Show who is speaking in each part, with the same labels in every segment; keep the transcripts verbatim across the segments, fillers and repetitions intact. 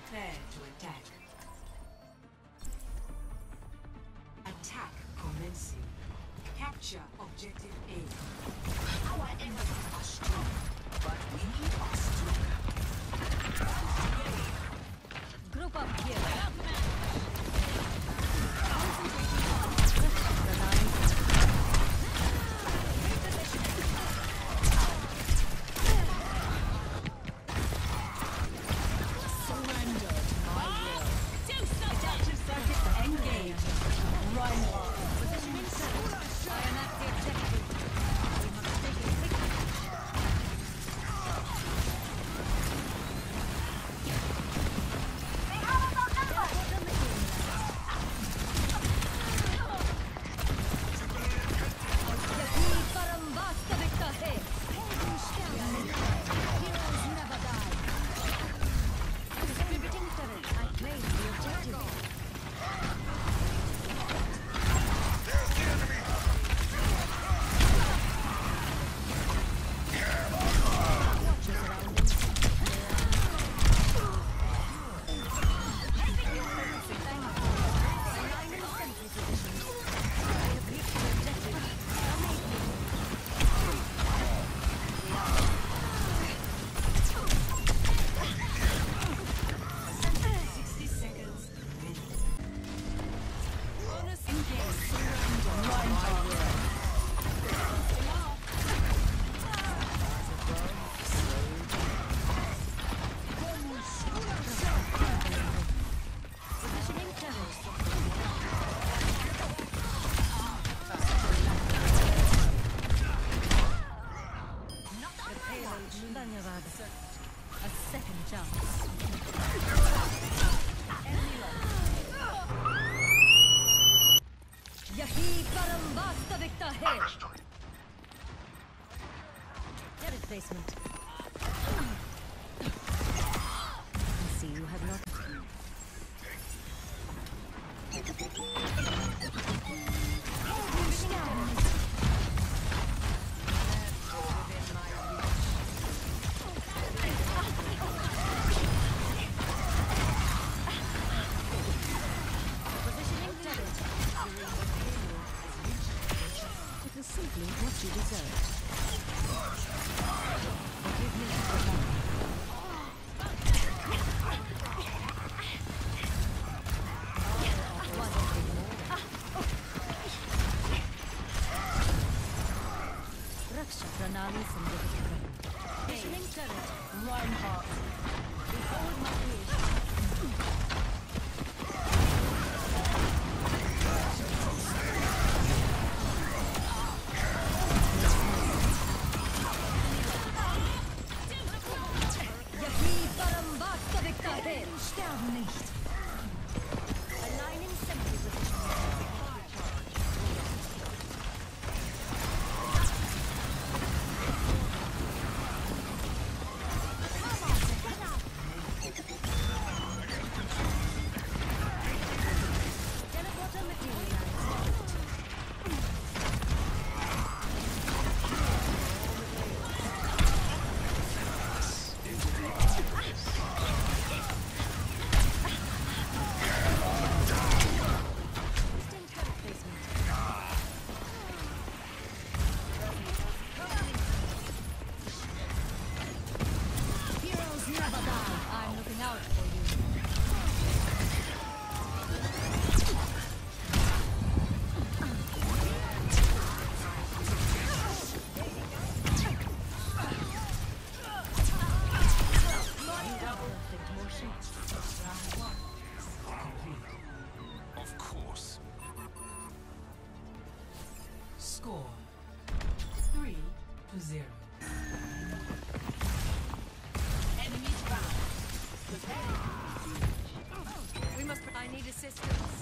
Speaker 1: Prepare to attack. Attack commencing. Capture objective A. Our enemies are strong, but we are stronger.
Speaker 2: Group up here. A second chance. Yahi Parambasta Victor Hay. Get replacement. I see you have not. Simply what you deserve. Forgive me for that. Raksha Pranali Sandhya. Positioning turret. Reinhardt. Behold my creation. Sterben nicht. Allein in Sentry Position. Teleporter materialized. I'm looking out for you.
Speaker 3: Of course.
Speaker 1: Score three to zero.
Speaker 2: We must. I need assistance.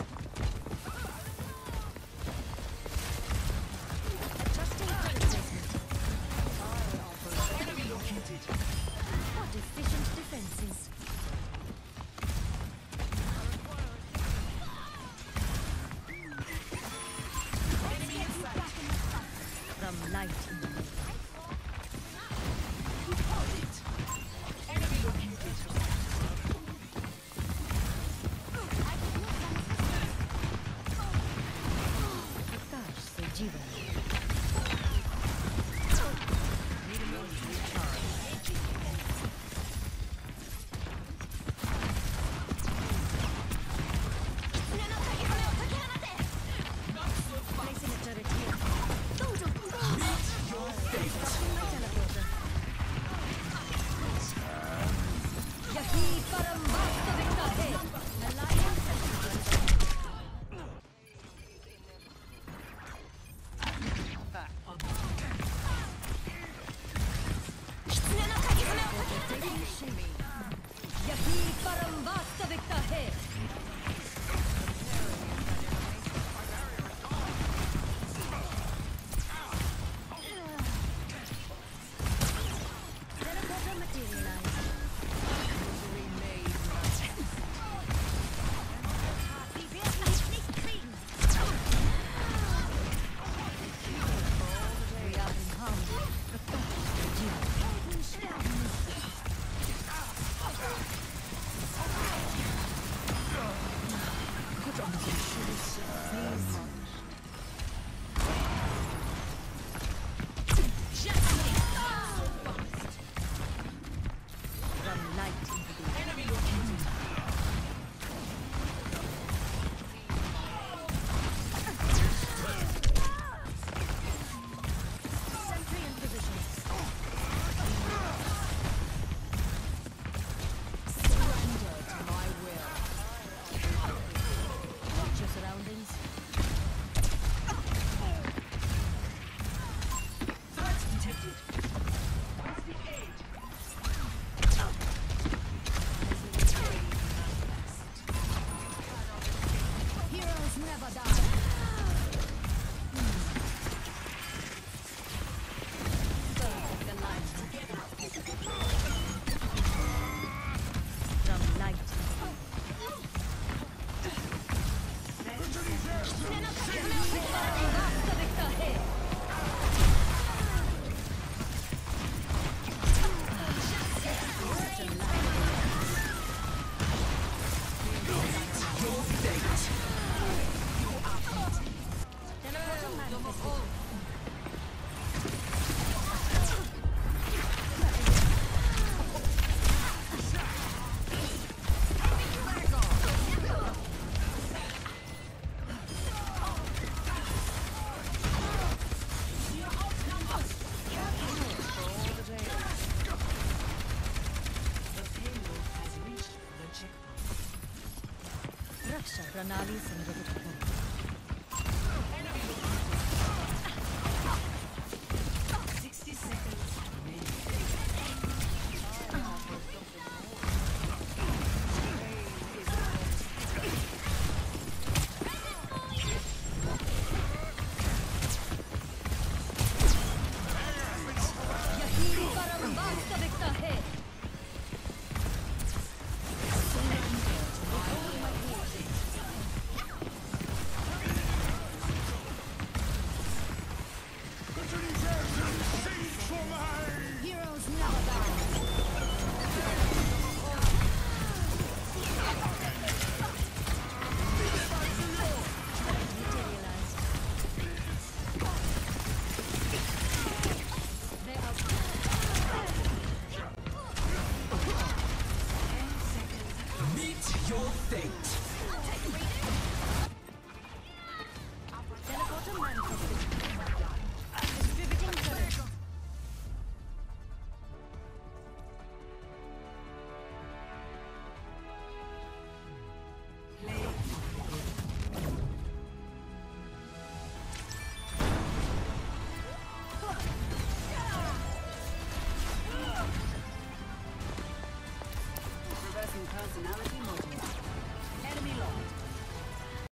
Speaker 2: Adjusting turret placement.
Speaker 3: Enemy located.
Speaker 2: What efficient defenses. From light.
Speaker 3: Enemy located.
Speaker 2: Raksha Pranali Samragata.
Speaker 1: sixty seconds remaining.
Speaker 2: यही परम वास्तविकता है। Heroes never die. Materialized. They are
Speaker 3: Meet your fate.
Speaker 2: teleporter manifested. Distributing turret.
Speaker 4: Reversing personality.